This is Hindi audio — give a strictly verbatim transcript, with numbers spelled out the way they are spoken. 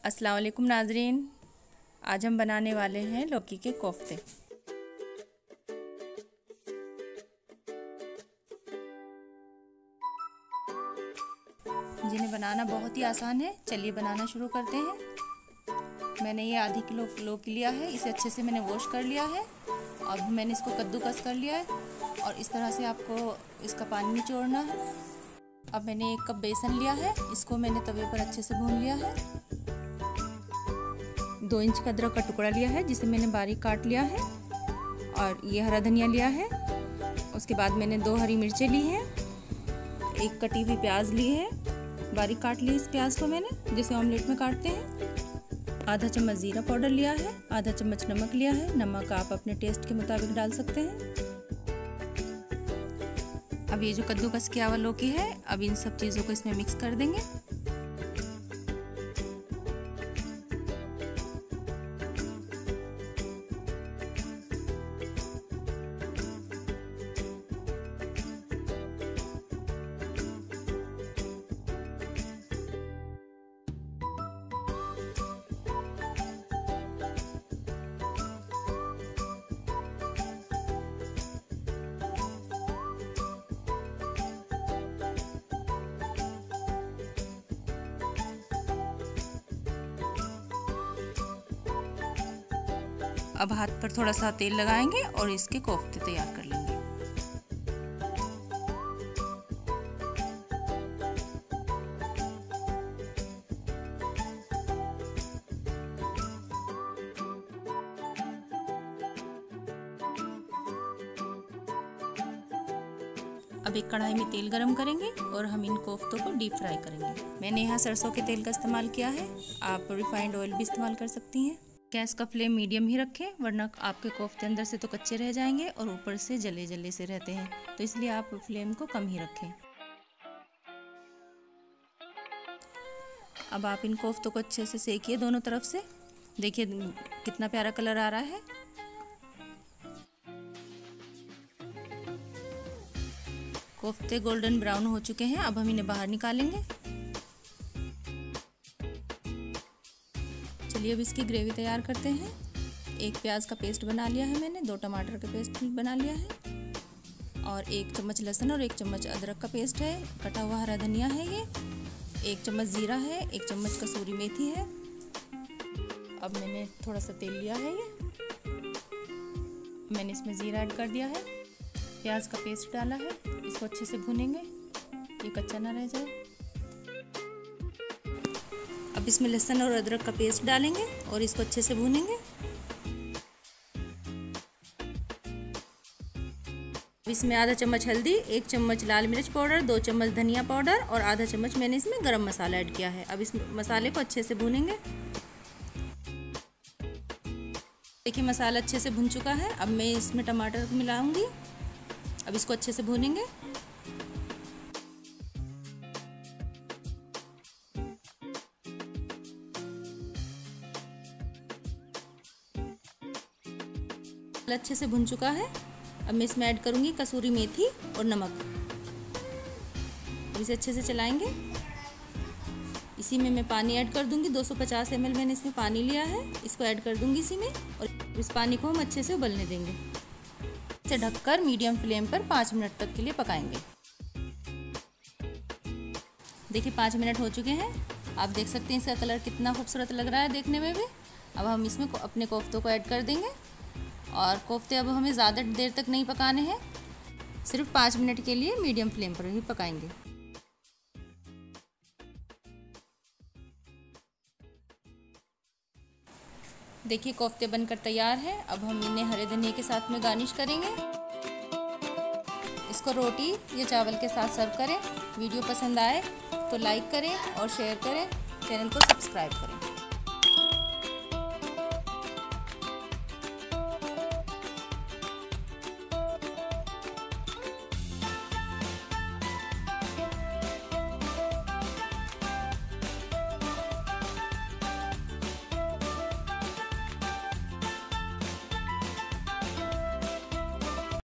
अस्सलाम वालेकुम नाजरीन, आज हम बनाने वाले हैं लौकी के कोफ्ते। जिन्हें बनाना बहुत ही आसान है, चलिए बनाना शुरू करते हैं। मैंने ये आधी किलो लौकी लिया है, इसे अच्छे से मैंने वॉश कर लिया है। अब मैंने इसको कद्दूकस कर लिया है और इस तरह से आपको इसका पानी निचोड़ना है। अब मैंने एक कप बेसन लिया है, इसको मैंने तवे पर अच्छे से भून लिया है। दो इंच का अदरक का टुकड़ा लिया है जिसे मैंने बारीक काट लिया है, और ये हरा धनिया लिया है। उसके बाद मैंने दो हरी मिर्चें ली हैं, एक कटी हुई प्याज ली है, बारीक काट ली इस प्याज को मैंने, जिसे ऑमलेट में काटते हैं। आधा चम्मच जीरा पाउडर लिया है, आधा चम्मच नमक लिया है। नमक आप अपने टेस्ट के मुताबिक डाल सकते हैं। अब ये जो कद्दूकस किया हुआ लौकी है, अब इन सब चीज़ों को इसमें मिक्स कर देंगे। अब हाथ पर थोड़ा सा तेल लगाएंगे और इसके कोफ्ते तैयार कर लेंगे। अब एक कढ़ाई में तेल गरम करेंगे और हम इन कोफ्तों को डीप फ्राई करेंगे। मैंने यहाँ सरसों के तेल का इस्तेमाल किया है, आप रिफाइंड ऑयल भी इस्तेमाल कर सकती हैं। गैस का फ्लेम मीडियम ही रखें, वरना आपके कोफ्ते अंदर से तो कच्चे रह जाएंगे और ऊपर से जले जले से रहते हैं, तो इसलिए आप फ्लेम को कम ही रखें। अब आप इन कोफ्तों को अच्छे से सेकिए दोनों तरफ से। देखिए कितना प्यारा कलर आ रहा है। कोफ्ते गोल्डन ब्राउन हो चुके हैं, अब हम इन्हें बाहर निकालेंगे। चलिए अब इसकी ग्रेवी तैयार करते हैं। एक प्याज का पेस्ट बना लिया है मैंने, दो टमाटर का पेस्ट बना लिया है, और एक चम्मच लहसुन और एक चम्मच अदरक का पेस्ट है। कटा हुआ हरा धनिया है ये, एक चम्मच जीरा है, एक चम्मच कसूरी मेथी है। अब मैंने थोड़ा सा तेल लिया है, ये मैंने इसमें जीरा ऐड कर दिया है, प्याज का पेस्ट डाला है, इसको अच्छे से भूनेंगे, ये कच्चा ना रह जाए। अब इसमें लहसुन और अदरक का पेस्ट डालेंगे और इसको अच्छे से भूनेंगे। इसमें आधा चम्मच हल्दी, एक चम्मच लाल मिर्च पाउडर, दो चम्मच धनिया पाउडर और आधा चम्मच मैंने इसमें गरम मसाला ऐड किया है। अब इस मसाले को अच्छे से भूनेंगे। देखिए मसाला अच्छे से भुन चुका है। अब मैं इसमें टमाटर मिलाऊंगी, अब इसको अच्छे से भूनेंगे। अच्छे से भुन चुका है। अब मैं इसमें ऐड करूंगी कसूरी मेथी और नमक। अब इसे अच्छे से चलाएंगे। इसी में मैं पानी ऐड कर दूंगी, दो सौ पचास एम एल मैंने इसमें पानी लिया है, इसको ऐड कर दूंगी इसी में, और इस पानी को हम अच्छे से उबलने देंगे। इसे ढककर मीडियम फ्लेम पर पाँच मिनट तक के लिए पकाएंगे। देखिए पाँच मिनट हो चुके हैं, आप देख सकते हैं इसका कलर कितना खूबसूरत लग रहा है देखने में भी। अब हम इसमें अपने कोफ्तों को ऐड कर देंगे, और कोफ्ते अब हमें ज़्यादा देर तक नहीं पकाने हैं, सिर्फ पाँच मिनट के लिए मीडियम फ्लेम पर ही पकाएंगे। देखिए कोफ्ते बनकर तैयार है। अब हम इन्हें हरे धनिया के साथ में गार्निश करेंगे। इसको रोटी या चावल के साथ सर्व करें। वीडियो पसंद आए तो लाइक करें और शेयर करें, चैनल को सब्सक्राइब करें।